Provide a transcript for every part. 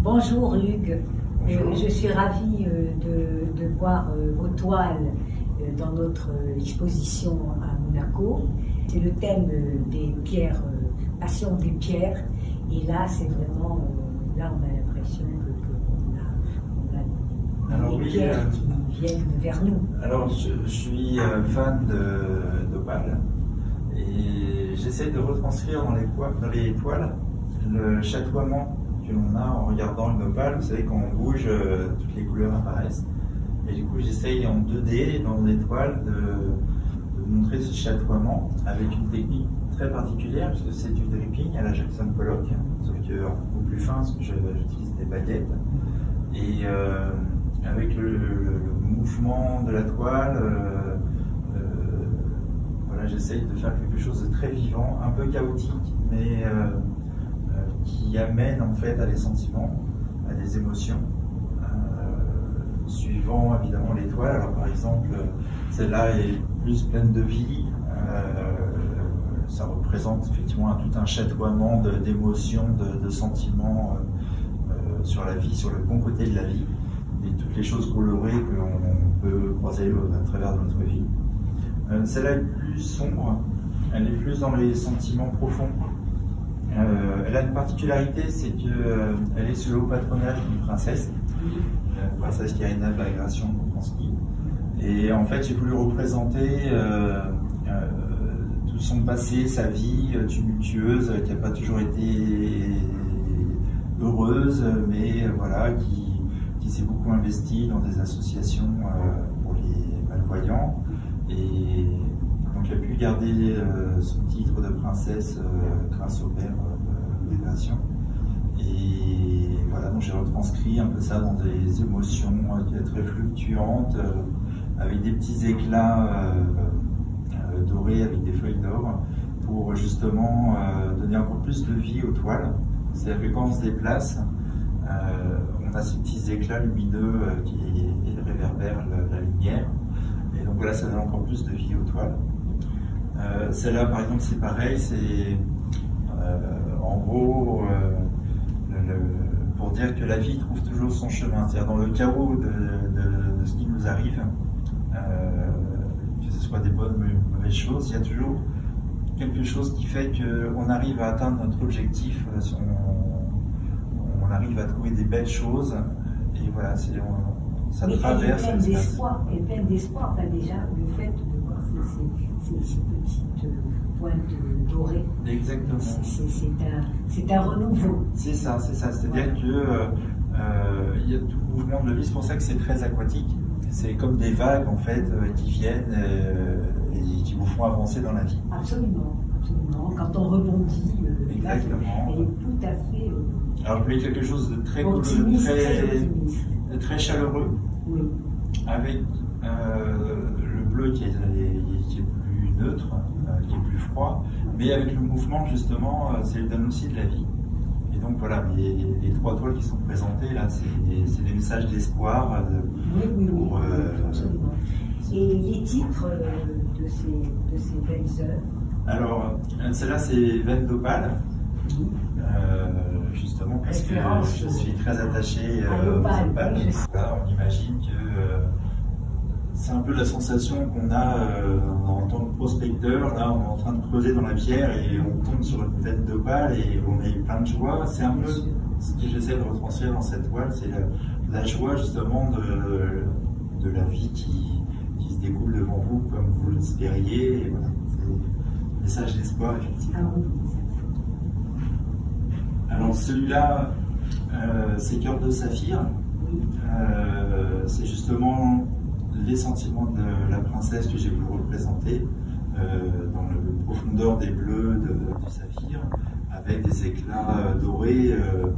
Bonjour Hugues, Bonjour. je suis ravie de voir vos toiles dans notre exposition à Monaco. C'est le thème des pierres, passion des pierres, et là c'est vraiment, là on a l'impression qu'on a Alors, des oui, pierres qui viennent vers nous. Alors je suis fan d'opale et j'essaie de retranscrire dans les toiles le chatoiement que l'on a en regardant une opale. Vous savez, quand on bouge, toutes les couleurs apparaissent. Et du coup, j'essaye en 2D dans des toiles de montrer ce chatoiement avec une technique très particulière, parce que c'est du dripping à la Jackson Pollock, sauf que beaucoup plus fin, parce que j'utilise des baguettes. Et avec le mouvement de la toile, voilà, j'essaye de faire quelque chose de très vivant, un peu chaotique, mais qui amène en fait à des sentiments, à des émotions, suivant évidemment les toiles. Alors par exemple, celle-là est plus pleine de vie, ça représente effectivement tout un chatoiement d'émotions, de sentiments sur la vie, sur le bon côté de la vie, et toutes les choses colorées que l'on peut croiser à travers notre vie. Celle-là est plus sombre, elle est plus dans les sentiments profonds. Elle a une particularité, c'est qu'elle est sous le haut patronage d'une princesse, princesse Karina Bagration-Konstanski. Et en fait, j'ai voulu représenter tout son passé, sa vie tumultueuse, qui n'a pas toujours été heureuse, mais voilà, qui s'est beaucoup investie dans des associations pour les malvoyants. Et donc, elle a pu garder son titre de princesse grâce au père Bagration. Et voilà, donc j'ai retranscrit un peu ça dans des émotions très fluctuantes, avec des petits éclats dorés avec des feuilles d'or, pour justement donner encore plus de vie aux toiles. C'est-à-dire que quand on se déplace, on a ces petits éclats lumineux qui réverbèrent la lumière. Et donc voilà, ça donne encore plus de vie aux toiles. Celle-là, par exemple, c'est pareil, c'est en gros pour dire que la vie trouve toujours son chemin. C'est-à-dire dans le chaos de ce qui nous arrive, que ce soit des bonnes ou mauvaises choses, il y a toujours quelque chose qui fait qu'on arrive à atteindre notre objectif, on arrive à trouver des belles choses, et voilà, ça traverse. Elle est pleine d'espoir, enfin déjà, le fait de voir ces petites pointes dorées. Exactement. C'est un renouveau. C'est ça, c'est-à-dire qu'il y a tout le mouvement de la vie, c'est pour ça que c'est très aquatique. C'est comme des vagues en fait qui viennent et qui vous font avancer dans la vie. Absolument, absolument. Quand on rebondit, exactement. Elle est tout à fait. Alors je voulais quelque chose de très optimiste, très chaleureux, oui. Avec le bleu qui est plus neutre, qui est plus froid, mais avec le mouvement justement, ça lui donne aussi de la vie. Et donc voilà, les trois toiles qui sont présentées là, c'est des messages d'espoir. Oui, absolument. Et les titres de ces belles œuvres? Alors, celle-là c'est Veine d'opale. Oui. Justement parce que je suis très attaché à l'opale. On imagine que c'est un peu la sensation qu'on a en tant que prospecteur. Là, on est en train de creuser dans la pierre et on tombe sur une veine d'opale et on est plein de joie. C'est un peu ce que j'essaie de retranscrire dans cette toile, c'est la joie justement de la vie qui se découle devant vous comme vous l'espériez. Voilà, c'est un message d'espoir, effectivement. Alors celui-là, c'est Cœur de Saphir. C'est justement les sentiments de la princesse que j'ai voulu représenter dans la profondeur des bleus du saphir, avec des éclats dorés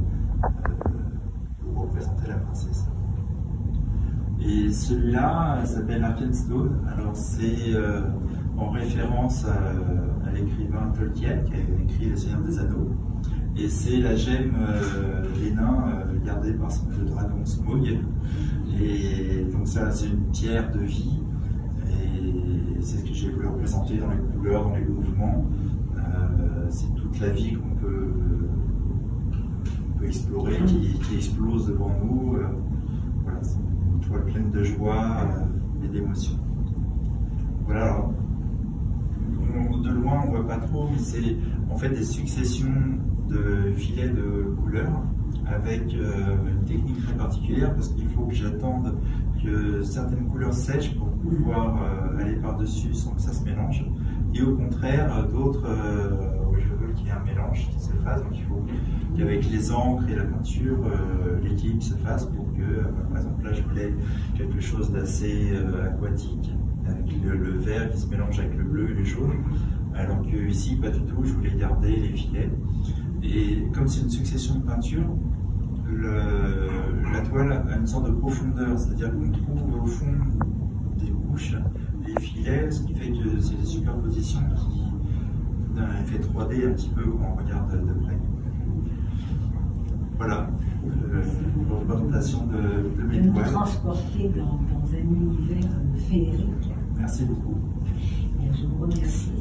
pour représenter la princesse. Et celui-là s'appelle Arkenstone. Alors c'est en référence à l'écrivain Tolkien qui a écrit Le Seigneur des Anneaux. Et c'est la gemme des nains gardée par le dragon Smaug. Et donc ça, c'est une pierre de vie. Et c'est ce que j'ai voulu représenter dans les couleurs, dans les mouvements. C'est toute la vie qu'on peut peut explorer, qui explose devant nous. Voilà, c'est une toile pleine de joie et d'émotion. Voilà, alors, de loin on ne voit pas trop, mais c'est en fait des successions de filets de couleurs avec une technique très particulière parce qu'il faut que j'attende que certaines couleurs sèchent pour pouvoir aller par-dessus sans que ça se mélange. Et au contraire, d'autres, je veux qu'il y ait un mélange qui se fasse. Donc il faut qu'avec les encres et la peinture, l'équilibre se fasse pour que, par exemple là je voulais quelque chose d'assez aquatique, avec le vert qui se mélange avec le bleu et le jaune, alors que ici pas du tout, je voulais garder les filets. Et comme c'est une succession de peintures, la toile a une sorte de profondeur, c'est-à-dire qu'on trouve au fond des couches les filets, ce qui fait que c'est des superpositions qui donnent un effet 3D un petit peu quand on regarde de près. Voilà, la représentation de mes toiles. Nous transporter dans un univers féerique. Merci beaucoup. Et je vous remercie.